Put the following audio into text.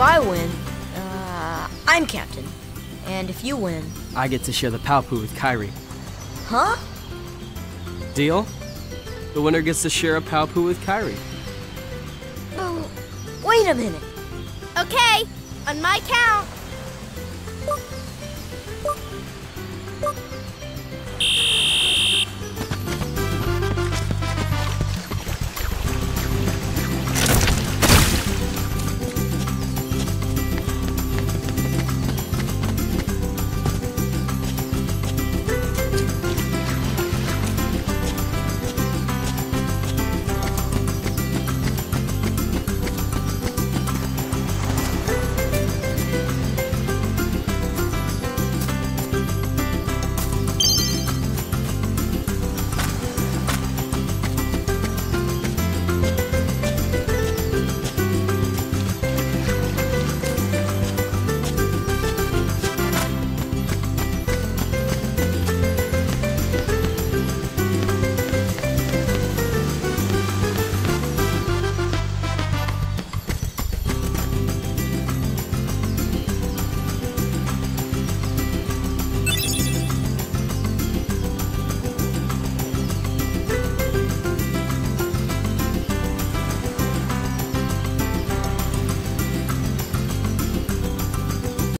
I win, I'm captain. And if you win... I get to share the Palpu with Kairi. Huh? Deal? The winner gets to share a Palpu with Kairi. Oh, wait a minute. Okay, on my count.